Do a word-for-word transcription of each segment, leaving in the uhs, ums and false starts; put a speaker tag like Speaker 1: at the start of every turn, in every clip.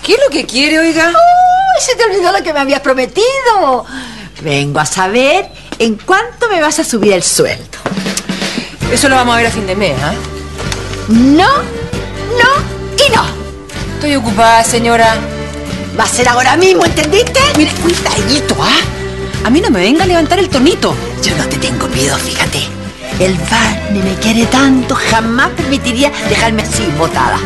Speaker 1: ¿Qué es lo que quiere, oiga?
Speaker 2: ¡Uy! Se te olvidó lo que me habías prometido. Vengo a saber en cuánto me vas a subir el sueldo.
Speaker 1: Eso lo vamos a ver a fin de mes, ¿ah? ¿eh?
Speaker 2: No, no y no.
Speaker 1: Estoy ocupada, señora.
Speaker 2: Va a ser ahora mismo, ¿entendiste?
Speaker 1: Mire, cuidadito, ¿ah? A mí no me venga a levantar el tonito.
Speaker 2: Yo no te tengo miedo, fíjate. El Barney me quiere tanto, jamás permitiría dejarme así botada.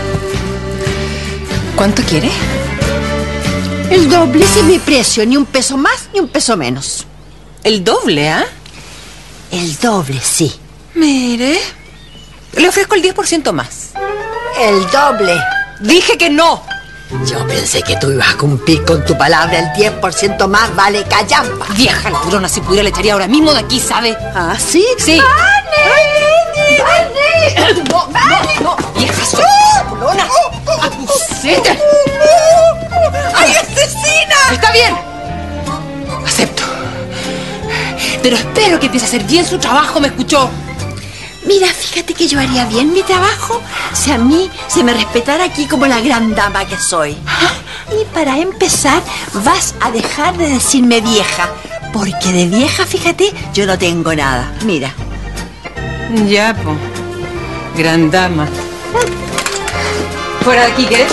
Speaker 1: ¿Cuánto quiere?
Speaker 2: El doble es mi precio, ni un peso más ni un peso menos.
Speaker 1: El doble, ¿ah? ¿eh?
Speaker 2: El doble, sí.
Speaker 1: Mire, le ofrezco el diez por ciento más.
Speaker 2: El doble.
Speaker 1: Dije que no.
Speaker 2: Yo pensé que tú ibas a cumplir con tu palabra. El diez por ciento más vale callampa.
Speaker 1: Vieja ladrona, si pudiera le echaría ahora mismo de aquí, ¿sabe?
Speaker 2: ¿Ah, sí?
Speaker 1: Sí.
Speaker 2: ¡Vane! ¡Vane!
Speaker 1: No, no, no, vieja ladrona. ¡Abusete!
Speaker 2: ¡Ay, asesina!
Speaker 1: Está bien. Acepto. Pero espero que empiece a hacer bien su trabajo, ¿me escuchó?
Speaker 2: Mira, fíjate que yo haría bien mi trabajo si a mí se me respetara aquí como la gran dama que soy. Y para empezar, vas a dejar de decirme vieja, porque de vieja, fíjate, yo no tengo nada. Mira.
Speaker 1: Ya, po. Gran dama. Fuera de aquí, ¿querés?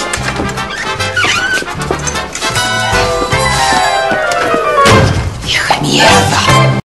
Speaker 1: Vieja mierda.